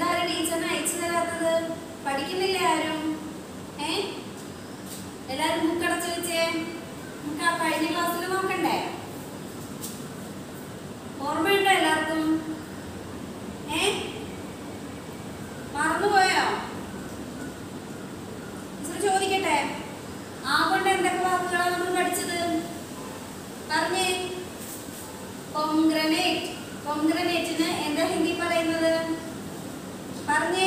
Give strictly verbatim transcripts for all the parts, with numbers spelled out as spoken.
എന്താണ് ടീച്ചറിന് അയച്ചു തരാത്തത്? പഠിക്കുന്നില്ലേ ആരും? ഏ എല്ലാരും ബുക്ക് അടച്ചു വെച്ചേ. നമുക്ക് ആ കഴിഞ്ഞ ക്ലാസ്സിൽ നോക്കണ്ടേ? ഓർമ്മയുണ്ടോ എല്ലാവർക്കും? ഏ മറന്നുപോയോ? ചോദിക്കട്ടെ, ആ കൊണ്ട് എന്തൊക്കെ വാക്കുകളാണ് നമ്മൾ പഠിച്ചത്? പറഞ്ഞേ. പൊംഗ്രനേറ്റ്. പൊംഗ്രനേറ്റിന് എന്താ ഹിന്ദി പറയുന്നത്? പറഞ്ഞേ.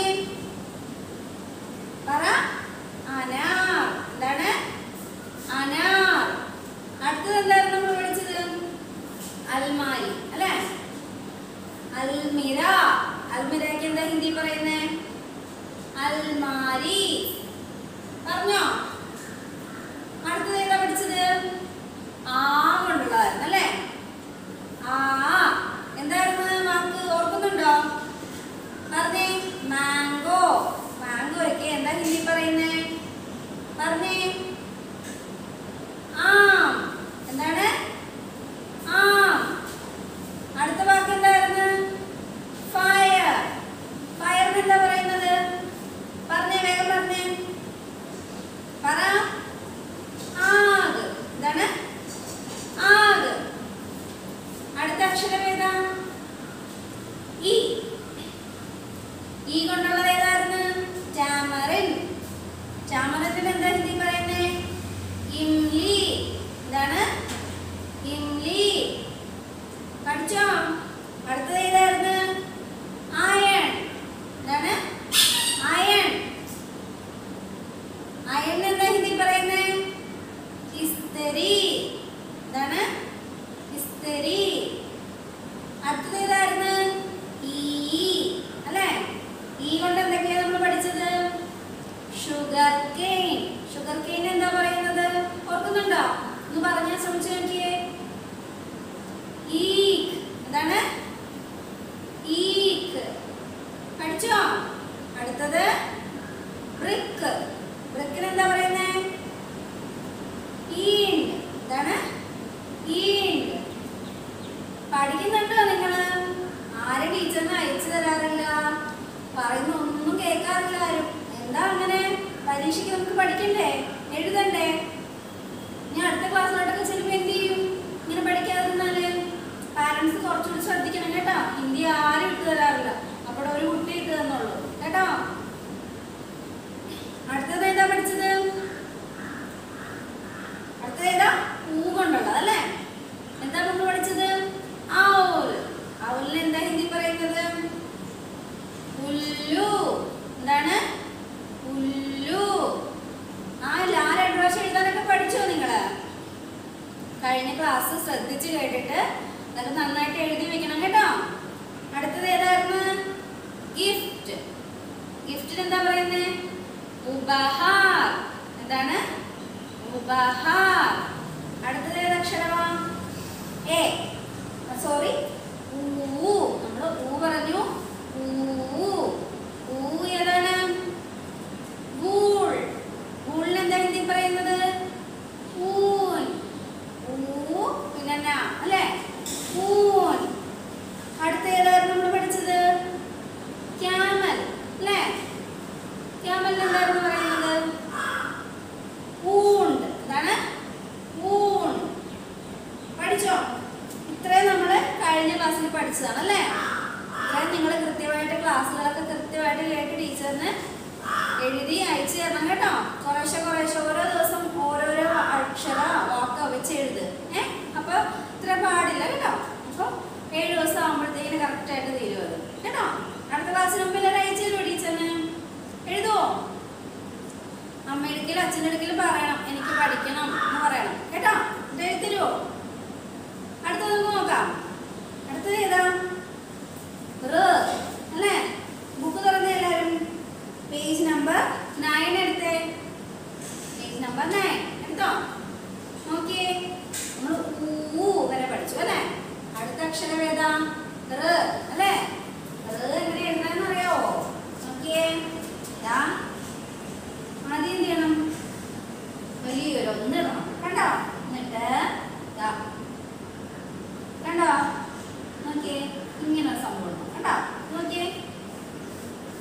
പറ. അനാർ. എന്താണ്? അനാർ. അടുത്തത് എന്തായിരുന്നു നമ്മൾ പഠിച്ചത്? അൽമാരി അല്ലേ? അൽമിര. അൽമിരയ്ക്ക് എന്താ ഹിന്ദി പറയുന്നേ? അൽമാരി. പറഞ്ഞോ? അടുത്തത് ഏതാ പഠിച്ചത്? ആ കൊണ്ടുള്ളതായിരുന്നു അല്ലേ? ആ എന്തായിരുന്നു വാക്ക്? ഓർക്കുന്നുണ്ടോ? പറഞ്ഞേ. മാംഗോ. മാംഗോയ്ക്ക് എന്താ ഹിന്ദി പറയുന്നേ? പറഞ്ഞേ. ആം. എന്താണ്? ആം. അടുത്ത വാക്ക് എന്തായിരുന്നു? ഫയർ. ഫയറിന് എന്താ പറയുന്നത്? പറഞ്ഞേ, വേഗം പറഞ്ഞേ. പറ. ആഗ്. എന്താണ്? ആഗ്. അടുത്ത അക്ഷരം ഏതാ? ഇ. ഈ കൊണ്ടുള്ളത് ഏതായിരുന്നു? ടാമറിൻ. ടാമറിന് എന്താ ഹിന്ദി പറയുന്നേ? ഇംലി. എന്താണ്? ഇംലി. പഠിച്ചോ? അടുത്തത് ഏതായിരുന്നു? അയൺ. എന്താണ്? അയൺ. അയൺ എന്താ ഹിന്ദി പറയുന്നേ? ഇസ്തിരി. എന്താണ്? ഇസ്തിരി. അടുത്തത് ഏതായിരുന്നു? ഈ അല്ലേ? ഈ കൊണ്ട് എന്തൊക്കെയാ നമ്മൾ പഠിച്ചത്? Sugar cane. ഷുഗർ കെയിൻ എന്താ പറയുന്നത്? ഓർക്കുന്നുണ്ടോ? ഒന്ന് പറഞ്ഞാൽ ശ്രമിച്ചു നോക്കിയേ. ഈക്ക്. എന്താണ്? ഈക്ക്. പഠിച്ചോ? അടുത്തത് ബ്രിക്ക്. ബ്രിക്കിന് എന്താ പറയുന്നേ? ഈൻഡ്. എന്താണ്? ഈൻഡ്. പഠിക്കുന്നുണ്ടോ നിങ്ങള്? ആരും ടീച്ചറിന് അയച്ചു തരാറില്ല, പറയുന്ന ഒന്നും കേൾക്കാറില്ല ആരും. എന്താ അങ്ങനെ? പരീക്ഷയ്ക്ക് നമുക്ക് പഠിക്കണ്ടേ? എഴുതണ്ടേ? ഞാൻ അടുത്ത ക്ലാസ്സിലോട്ടൊക്കെ ചെല്ലുമ്പോൾ എന്ത് ചെയ്യും? ഇങ്ങനെ പഠിക്കാതിരുന്നാല് പാരന്റ്സ് കുറച്ചുകൂടി ശ്രദ്ധിക്കണം കേട്ടോ. ഹിന്ദി ആരും ഇട്ട് തരാറില്ല, അപ്പോൾ ഒരു കുട്ടി ഇട്ട് തന്നുള്ളൂ കേട്ടോ. അടുത്തത് ഏതാ പഠിച്ചത്? അടുത്തത് ഏതാ? പൂ കൊണ്ടുള്ളത് അല്ലേ? എന്താ നമ്മൾ പഠിച്ചത്? ഔൽ. ഔലിന് എന്താ ഹിന്ദി പറയുന്നത്? ഉല്ലു. എന്താണ്? ഉല്ലു. ആ ലാ രണ്ടു പ്രാവശ്യം എഴുതാനൊക്കെ പഠിച്ചോ നിങ്ങള്? കഴിഞ്ഞ ക്ലാസ് ശ്രദ്ധിച്ച് കേട്ടിട്ട് അത് നന്നായിട്ട് എഴുതി വെക്കണം കേട്ടോ. അടുത്തത് ഏതായിരുന്നു? ഗിഫ്റ്റ്. ഗിഫ്റ്റിന് എന്താ പറയുന്നത്? ഉപഹാർ. എന്താണ്? ഉപഹാർ. അടുത്തത് ഏത് അക്ഷരമാണ്? എ. സോറി, ഊ. നമ്മൾ ഊ പറഞ്ഞു. ഊ. ഊ ഏതാണ്? വൂൾ. വൂളിന് എന്താ ഹിന്ദി പറയുന്നത്? ഊൻ. ഊ പിന്നെ അല്ലേ? ഊൻ. അടുത്ത ഏതായിരുന്നു നമ്മൾ പഠിച്ചത്? ക്യാമൽ അല്ലേ? ക്യാമലിന് എന്തായിരുന്നു പറയുന്നത്? ഊണ്ട്. എന്താണ്? ഊൺ. പഠിച്ചോ? ഇത്രയും നമ്മൾ കഴിഞ്ഞ ക്ലാസ്സിൽ പഠിച്ചതാണ് അല്ലേ? ഇത്രയും നിങ്ങൾ കൃത്യമായിട്ട് ക്ലാസ്സുകളൊക്കെ കൃത്യമായിട്ട് കേട്ട് ടീച്ചറിന് എഴുതി അയച്ചു തരണം കേട്ടോ. കുറേശ്ശെ കുറേശ്ശെ ഓരോ ദിവസം ഓരോരോ അക്ഷര വാക്ക് വെച്ച് എഴുത്. ഏഹ് അപ്പൊ ഇത്ര പാടില്ല കേട്ടോ. അപ്പൊ ഏഴ് ദിവസം ആകുമ്പോഴത്തേക്കിന് കറക്റ്റായിട്ട് തീരുമത് കേട്ടോ. അടുത്ത ക്ലാസ്സിന് മുമ്പ് എല്ലാവരും അയച്ചു തരുമോ ടീച്ചറിന്? എഴുതുവോ? അമ്മ എടുക്കലും അച്ഛൻ്റെ എടുക്കലും പറയണം, എനിക്ക് പഠിക്കണം എന്ന് പറയണം കേട്ടോ. ഇത് എഴുതരുമോ? അടുത്തത് നമുക്ക് നോക്കാം. അടുത്തത് ഏതാ? അല്ലേ? ബുക്ക് തുറന്നേ എല്ലാവരും. പേജ് നമ്പർ നയൻ എടുത്തേ. പേജ് നമ്പർ നയൻ എടുത്തോ? നോക്കിയേ, നമ്മൾ ഊ വരെ പഠിച്ചു അല്ലേ? അടുത്ത അക്ഷരം ഏതാ? അല്ലേ? എങ്ങനെ എഴുതാന്ന് അറിയാവോ? നോക്കിയേ, ആദ്യം എന്ത് ചെയ്യണം? വലിയൊരു ഒന്ന് ഇടണം കണ്ടോ? എന്നിട്ട് കണ്ടോ? നോക്കിയേ, ഇങ്ങനെ സംഭവം കണ്ടോ? നോക്കിയേ,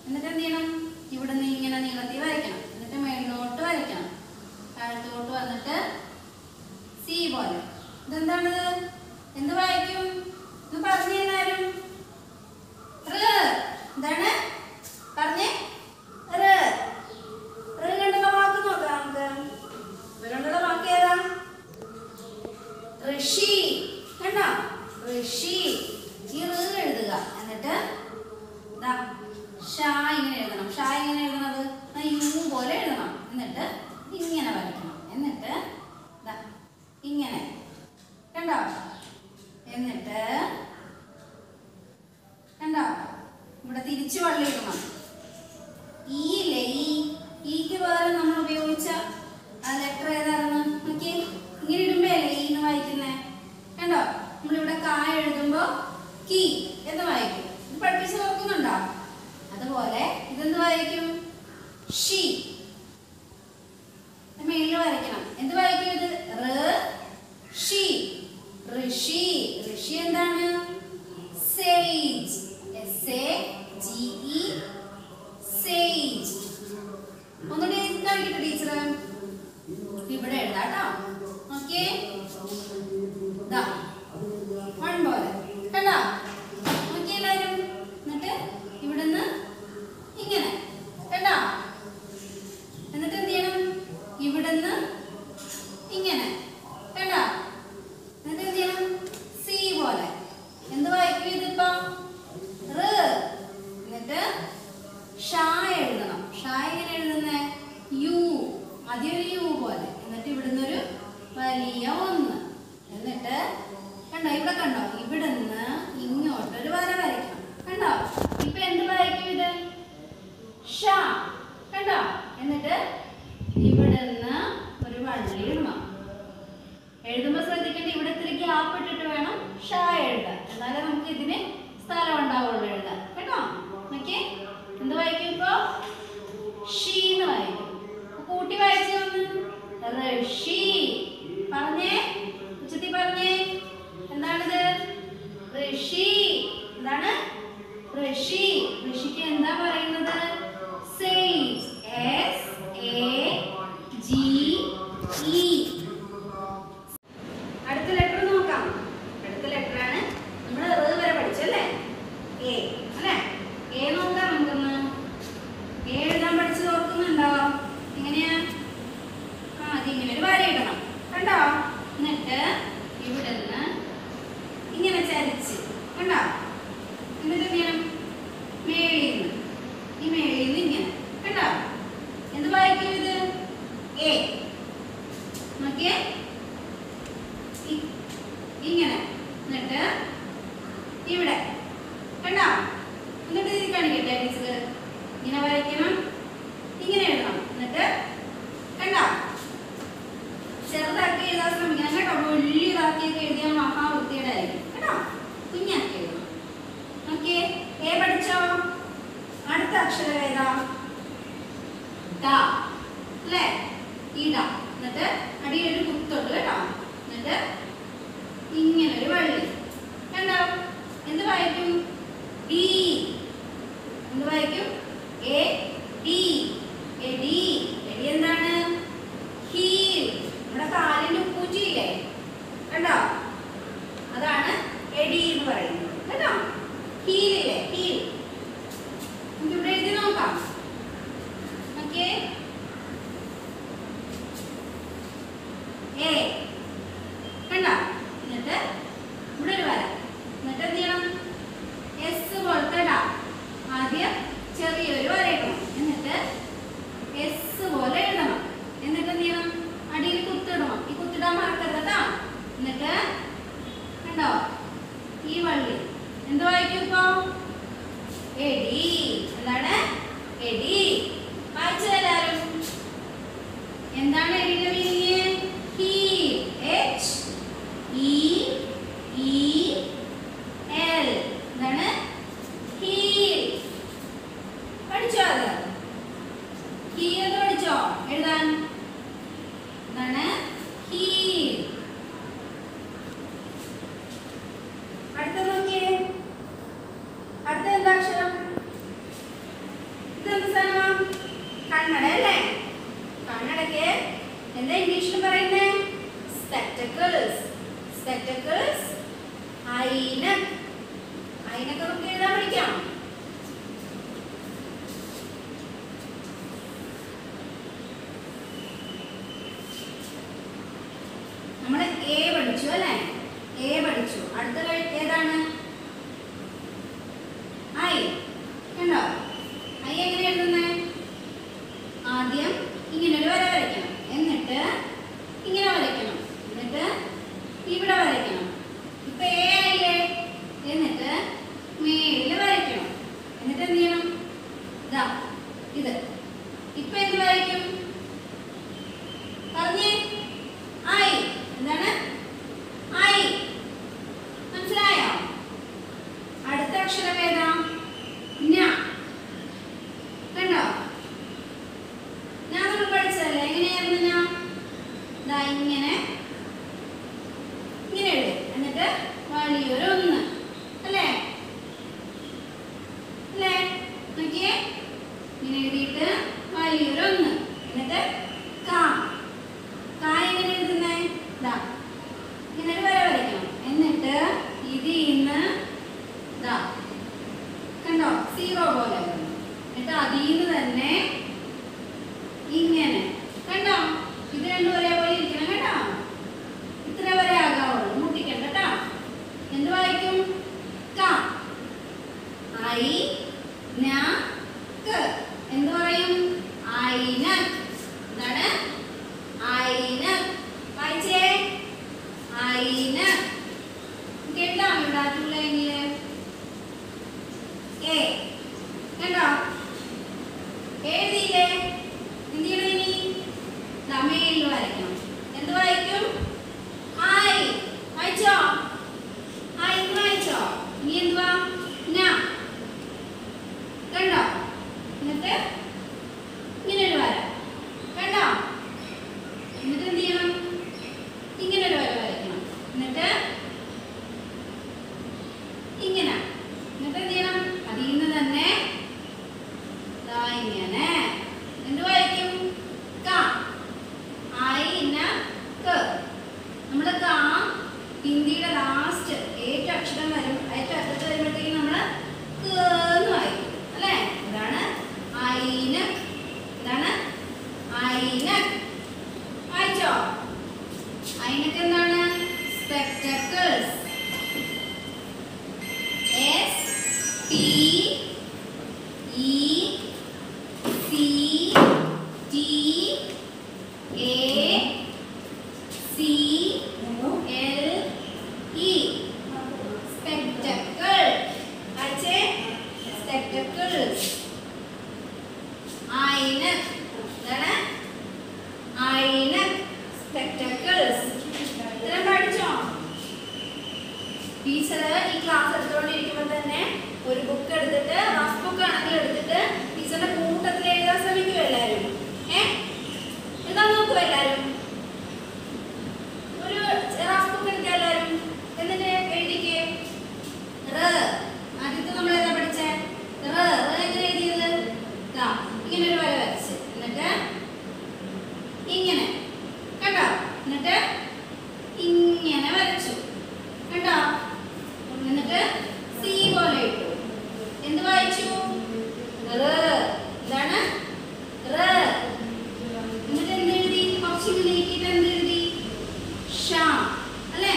എന്നിട്ട് എന്ത് ചെയ്യണം? ഇവിടുന്ന് ഇങ്ങനെ നീളത്തിൽ വരയ്ക്കണം. എന്നിട്ട് മേളിലോട്ട് വരയ്ക്കണം. താഴത്തോട്ട് വന്നിട്ട് സി പോലെ. ഇതെന്താണ്? എന്ത് വായിക്കും? ഒന്ന് പറഞ്ഞു എല്ലാരും. എന്താണ് പറഞ്ഞേ? കണ്ടുള്ള വാക്ക് നോക്കാം നമുക്ക്. ഇവരുണ്ടുള്ള വാക്ക് ഏതാ? ഋഷി. കണ്ടോ? ഋഷി. ഈ ഋ എഴുതുക. എന്നിട്ട് ഷാ ഇങ്ങനെ എഴുതണം. ഷാ ഇങ്ങനെ എഴുതണത് യു പോലെ എഴുതണം. എന്നിട്ട് ഇങ്ങനെ വരയ്ക്കണം. എന്നിട്ട് ഇങ്ങനെ. കണ്ടോ? എന്നിട്ട് കണ്ടോ? ഇവിടെ തിരിച്ചു വള്ളി ഇടണം. ഈ ഇല്ലേ, ഈ ഈക്ക് പകരം നമ്മൾ ഉപയോഗിച്ച ആ ലെറ്റർ ഏതായിരുന്നു? നോക്കി, ഇങ്ങനെ ഇടുമ്പോ അല്ലേ ഈ എന്ന് വായിക്കുന്നേ. കണ്ടോ? നമ്മളിവിടെ കായ എഴുതുമ്പോ കീ എന്ന് വായിക്കും. ഇത് പഠിപ്പിച്ച് നോക്കുന്നുണ്ടോ? അതുപോലെ ഇതെന്ത് വായിക്കും? ഷി. മേളിൽ വരയ്ക്കണം. എന്ത് വായിക്കും ഇത്? ഋഷി. ഋഷി. ഋഷി എന്താണ്? Sage. S A G E. Sage. ഒന്നുകൂടി കാണിക്കട്ടെ ടീച്ചർ. ഇവിടെ എഴുതാട്ടോ. ഓക്കെ, വൺ പോലെ. കണ്ടോ? നോക്കി എല്ലാവരും. എന്നിട്ട് ഇവിടുന്ന് ഇങ്ങനെ. കണ്ടോ? എന്നിട്ട് എന്ത് ചെയ്യണം? ഇവിടുന്ന് ഇങ്ങനെ. കണ്ടോ? എന്നിട്ട് എന്ത് ചെയ്യണം? സി പോലെ. എന്ത് വായിക്കും ഇതിപ്പോ? ഋ. എന്നിട്ട് ഷാ എഴുതണം. ഷാ എങ്ങനെ എഴുതുന്നേ? യു. ആദ്യം ഒരു യു പോലെ. എന്നിട്ട് ഇവിടുന്ന് ഒരു വലിയ ഒന്ന്. എന്നിട്ട് കണ്ടോ? ഇവിടെ കണ്ടോ? ഇവിടുന്ന് ഇങ്ങോട്ടൊരു വര വരയ്ക്കണം. കണ്ടോ? ഇപ്പൊ എന്ത് വായിക്കും ഇത്? ഷാ. കണ്ടോ? എന്നിട്ട് ഇവിടുന്ന് ഒരു വള്ളി ഇടണം. എഴുതുമ്പോ ശ്രദ്ധിക്കേണ്ട, ഇവിടെ ഇത്തിരി ഗ്യാപ്പ് ഇട്ടിട്ട് വേണം ഷാ എഴുതാൻ. എന്നാലേ നമുക്ക് ഇതിന് സ്ഥലം ഉണ്ടാവുള്ളൂ എഴുതാൻ. കേട്ടോ? നോക്കിയേ, എന്ത് വായിക്കും ഇപ്പൊ? ഷീ എന്ന് വായിക്കും. കൂട്ടി വായിച്ചു വന്ന് ഋഷി. പറഞ്ഞേ, ഉച്ചത്തി പറഞ്ഞേ. എന്താണിത്? ഋഷി. എന്താണ്? ഋഷി. ഋഷിക്ക് എന്താ പറയുന്നത്? Sage. S A G E. അടുത്ത ലെറ്റർ നോക്കാം. അടുത്ത ലെറ്റർ ആണ് നമ്മൾ ഋ വരെ പഠിച്ചല്ലേ? എ അല്ലേ? എ നോക്കാം നമുക്കൊന്ന്. എ എഴുതാൻ പഠിച്ചത് ഓർക്കുന്നുണ്ടോ? എങ്ങനെയാ? ആ അതിങ്ങനെ ഒരു വര ഇടണം. കണ്ടോ? എന്നിട്ട് ഇവിടെ നിന്ന് ഇങ്ങനെ ചരിച്ച്. കണ്ടോ? എന്നിട്ട് എന്ത് ചെയ്യണം? മേളിൽ നിന്ന് ഈ മേളിൽ നിന്ന് ഇങ്ങനെ. കണ്ടോ? എന്ത് വായിക്കും ഇത്? എ. നോക്കിയേ, ഇങ്ങനെ. എന്നിട്ട് ഇവിടെ. കണ്ടോ? എന്നിട്ട് ഇത് കാണിക്കട്ടെ ടീച്ചർ. ഇങ്ങനെ വരയ്ക്കണം. ഇങ്ങനെ എഴുതണം. എന്നിട്ട് കണ്ടോ? ചെറുതാക്കി എഴുതാൻ ശ്രമിക്കണം കേട്ടോ. വലിയതാക്കിയൊക്കെ എഴുതിയാൽ മഹാവൃത്തിയുടെ ആയിരിക്കും കേട്ടോ. കുഞ്ഞാക്കി എഴുതണം. ഓക്കെ, എ പഠിച്ചോ? അടുത്ത അക്ഷരം ഏതാ? ഡ അല്ലേ? ഇട. എന്നിട്ട് അടിയിൽ ഒരു കുത്തുണ്ട് കേട്ടോ. എന്നിട്ട് ഇങ്ങനെ ഒരു വള്ളി. കണ്ടോ? എന്ത് വായിക്കും? ഡി. എന്ത് വായിക്കും? എ ഡി. എടി. എടി എന്താണ്? ഹീൽ. നമ്മുടെ കാലിന്റെ ഉപ്പൂറ്റിയില്ലേ? കണ്ടോ? അതാണ് എടി എന്ന് പറയുന്നത് കേട്ടോ. ഹീലില്ലേ? ഹീൽ. നമുക്ക് ഇവിടെ എഴുതി നോക്കാം. ഓക്കെ, എ. കണ്ടോ? എന്നിട്ട് ഇവിടെ ഒരു വര. എന്നിട്ട് എന്ത് ചെയ്യണം? എസ് പോലത്തെ ഡ. ആദ്യം ചെറിയൊരു വര ഇടണം. എന്നിട്ട് എസ് പോലെ എഴുതണം. എന്നിട്ട് എന്ത് ചെയ്യണം? അടിയിൽ കുത്തിടണം. ഈ കുത്തിടാൻ മറക്കരുതാ. എന്നിട്ട് കണ്ടോ? ഈ വള്ളി എന്ത് വായിക്കും ഇപ്പൊ? എടി. എന്താണ്? എടി. വായിച്ചോ എല്ലാരും? എന്താണ് എടിയുടെ meaning? Heel. H E E L. എന്താണ്? ഹീൽ. പഠിച്ചോ? അത് ഹീൽ എന്ന് പഠിച്ചോ എഴുതാൻ? എന്താണ്? ഹീൽ. അടുത്ത നോക്കിയേ. അടുത്ത എന്താ അക്ഷരം? ഇതെന്ത് സാധനമാണ്? കണ്ണട അല്ലേ? കണ്ണടയ്ക്ക് എന്താ ഇംഗ്ലീഷിൽ പറയുന്നത്? സ്പെക്ടക്കിൾസ്. സ്പെക്ടക്കിൾസ്. ഐനക്. ഐനക് നമുക്ക് എഴുതാൻ പഠിക്കാം. നമ്മൾ എ പഠിച്ചു അല്ലേ? എ പഠിച്ചു. അടുത്ത ഏതാണ്? ഐ. കണ്ടോ? ഐ എങ്ങനെ എഴുതുന്നേ? ആദ്യം ഇങ്ങനെ ഒരു വര വരയ്ക്കണം, എന്നിട്ട് ഇങ്ങനെ വരയ്ക്കണം, എന്നിട്ട് ഇവിടെ വരയ്ക്കണം. ഇപ്പൊ എ ആയില്ലേ? എന്നിട്ട് മേളില് വരയ്ക്കണം, എന്നിട്ട് എന്ത് ചെയ്യണം? ഇതാ ഇത്. ഇപ്പൊ എന്ത് വരയ്ക്കും? പറഞ്ഞേ. ഐ. എന്താണ്? ഐ. മനസ്സിലായോ? അടുത്ത അക്ഷരം ഏതാ? ന. കണ്ടോ? ഞാൻ നമ്മൾ പഠിച്ചതല്ലേ? എങ്ങനെയായിരുന്നു ഞാൻ? ഇതാ ഇങ്ങനെ ഇങ്ങനെ എഴുതി, എന്നിട്ട് വലിയൊരു ഒന്ന് അല്ലേ? അല്ലേ? നോക്കിയേ, ഇങ്ങനെ എഴുതിയിട്ട് വലിയൊരു ഒന്ന്, എന്നിട്ട് കാ. കാ എങ്ങനെ എഴുതുന്നേ? ഇതാ ഇങ്ങനെ ഒരു വര വരയ്ക്കണം, എന്നിട്ട് ഇതിന്ന് ഇതാ കണ്ടോ സീറോ പോലെ, എന്നിട്ട് അതിന്ന് തന്നെ ഇങ്ങനെ. കണ്ടോ? ഇത് രണ്ടും ഒരേപോലെ ഇരിക്കണം കേട്ടോ. ഇത്ര വരെ ആകാവുള്ളൂ, മുട്ടിക്കണ്ട കേട്ടോ. എന്ത് വായിക്കും? ക. ഐ ന ക. എന്ത് പറയും? ഐനക്. എന്താണ്? ഐനക്. വായിച്ചേ. ഐനക്. കേട്ടോ? ഉണ്ടാക്കില്ലെങ്കില് എ. കണ്ടോ? എഴുതിയില്ലേ? എന്ത് ചെയ്യണം ഇനി? മേലിൽ വരയ്ക്കണം. എന്ത് വായിക്കും? ഐ. വായിച്ചോ? ഐ വായിച്ചോ? ഇനി എന്തുവാ? ന. കണ്ടോ? എന്നിട്ട് ഇങ്ങനെ ഒരു വര. കണ്ടോ? എന്നിട്ട് എന്ത് ചെയ്യണം? ഇങ്ങനെ ഒരു വര വരയ്ക്കണം, എന്നിട്ട് ഇങ്ങനെ. എന്നിട്ട് എന്ത് ചെയ്യണം? അതിൽ നിന്ന് തന്നെ ഇങ്ങനെ. എന്ത് വായിക്കും? ക. ഐന ക. നമ്മള് ക ഹിന്ദിയുടെ ലാസ്റ്റ് ഏറ്റവും അക്ഷരം വരും, ഏറ്റവും അറ്റത്ത് വരുമ്പോഴത്തേക്കും നമ്മള് ക എന്ന് വായിക്കും അല്ലേ? ഇതാണ് ഐനക്. ഇതാണ് ഐനക്. വായിച്ചോ? ഐനക് എന്താണ്? Spectacles. S P E C T A C L E. Spectacle. വായിച്ചേ. സ്പെക്ടക്കിൾസ്. ഐനക്. എന്താണ്? ഐനക്. സ്പെക്ടക്കിൾസ്. ഇത്രയും പഠിച്ചോ? ടീച്ചർ ഈ ക്ലാസ് എടുത്തുകൊണ്ടിരിക്കുമ്പോൾ തന്നെ ഒരു ബുക്ക് എടുത്തിട്ട്, റഫ് ബുക്ക് ആണെങ്കിൽ എടുത്തിട്ട് ടീച്ചറിന്റെ കൂട്ടത്തിൽ എഴുതാൻ ശ്രമിക്കും എല്ലാവരും. ഏ എഴുതാൻ നോക്കും എല്ലാവരും. ഒരു റഫ് ബുക്ക് എടുക്കുക എല്ലാവരും, എന്നിട്ട് എഴുതിക്കേ. റ. ആദ്യത്തെ നമ്മൾ ഏതാ പഠിച്ചേ? റ. എങ്ങനെ എഴുതിയത്? ഇങ്ങനെ ഒരു വര വരച്ച്, എന്നിട്ട് ഇങ്ങനെ. കണ്ടോ? എന്നിട്ട് ഇങ്ങനെ വരച്ചു. കണ്ടോ? എന്നിട്ട് സി പോലെ ഇട്ടു. എന്ത് വായിച്ചു? റ. എന്താണ്? റ. എന്നിട്ട് എന്ത് എഴുതി? കുറച്ച് നീക്കിയിട്ട് എന്ത് എഴുതി? ഷ. അല്ലേ?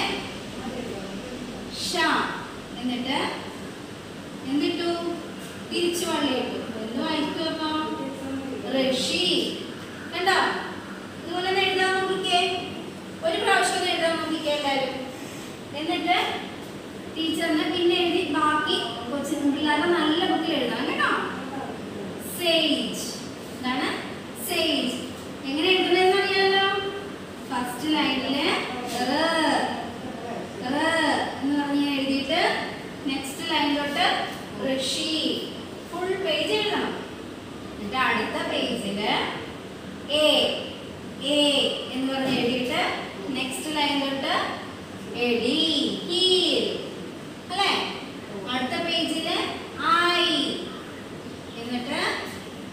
ഷ. എന്നിട്ട് എന്തിട്ടു? തിരിച്ചു വള്ളി ഇട്ടു. എന്ത് വായിക്കും അപ്പൊ? ഋഷി. കണ്ടോ? ഇതുപോലെ എഴുതാൻ നോക്കിക്കേ. ഒരു പ്രാവശ്യം എഴുതാൻ നോക്കിക്കേ എല്ലാവരും. എന്നിട്ട് ടീച്ചറിന് പിന്നെ എഴുതി ബാക്കി കൊച്ചു പിള്ളേരുടെ നല്ല ബുക്കിൽ എഴുതാം കേട്ടോ. സേജ്. എന്താണ്? സേജ്. എങ്ങനെ എഴുതണമെന്ന് അറിയാമല്ലോ? ഫസ്റ്റ് ലൈനില് എന്ന് പറഞ്ഞ് എഴുതിയിട്ട് നെക്സ്റ്റ് ലൈനിലോട്ട് ഋഷി. ഫുൾ പേജ് എഴുതണം. എന്നിട്ട് അടുത്ത പേജില് എ എ എന്ന് പറഞ്ഞ് എഴുതിയിട്ട് നെക്സ്റ്റ് ലൈനിലോട്ട് എടി. ഹീൽ. അല്ലേ? അടുത്ത പേജില് ഐ. എന്നിട്ട്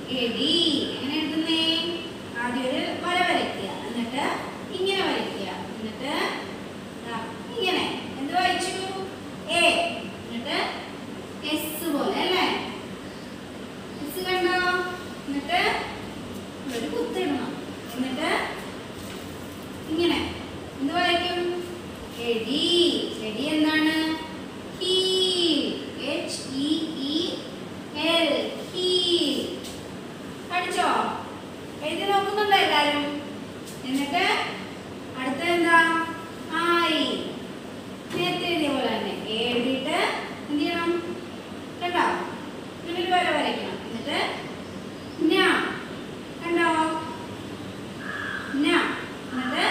എടി. എങ്ങനെ എഴുതുന്നേ? ആദ്യം ഒരു വര വരയ്ക്കുക, എന്നിട്ട് ഇങ്ങനെ വരയ്ക്കുക, എന്നിട്ട് ഇങ്ങനെ എന്ത് വായിച്ചു? എ. എന്നിട്ട് എസ് പോലെ അല്ലേ? എസ് കണ്ടോ? എന്നിട്ട് ഒരു കുത്തിടണം, എന്നിട്ട് ഇങ്ങനെ എന്ത് വായിക്കും? എടി. എടി എന്താണ്? Heel. H E E L. Heel. പഠിച്ചോ? എഴുതി നോക്കുന്നുണ്ടോ എല്ലാരും? എന്നിട്ട് അടുത്ത എന്താ? ആയി. നേരത്തെ എഴുതിയ പോലെ തന്നെ എഴുതിയിട്ട് എന്ത് ചെയ്യണം? കണ്ടോ? ഇങ്ങനെ ഒരു വര വരയ്ക്കണം, എന്നിട്ട് ഞാ. കണ്ടോ? ഞാ. എന്നിട്ട്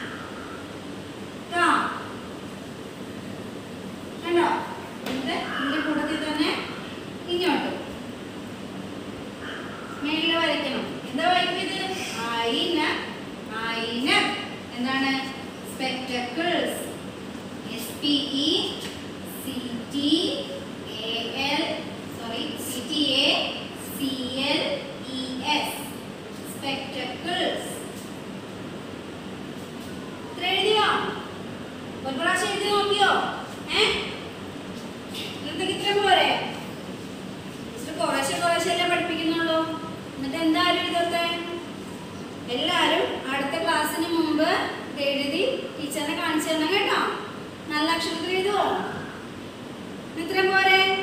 കാ. കണ്ടോ? എന്നിട്ട് ഇതിന്റെ കൂട്ടത്തിൽ തന്നെ ഇങ്ങോട്ട് മേളിൽ വരയ്ക്കണം. എന്താ വായിക്കുന്നത്? ഐന. ഐന എന്താണ്? Spectacles. S P E C T A L sorry C T A C L E S. Spectacles. ഇത്ര എഴുതിയോ? ഒരു പ്രാവശ്യം എഴുതി നോക്കിയോ? ഏഹ് എന്തൊക്കെ ഇത്ര പോരെ? കുറേശ്ശെ കുറേശ്ശെയല്ലേ പഠിപ്പിക്കുന്നുള്ളൂ. എന്നിട്ട് എന്തായാലും എഴുതട്ടെ? എല്ലാവരും അടുത്ത ക്ലാസ്സിന് മുമ്പ് എഴുതി ടീച്ചറിനെ കാണിച്ചു തരണം കേട്ടോ. നല്ല അക്ഷരത്തിൽ എഴുതുവോ? ഇത്രയും പോരെ?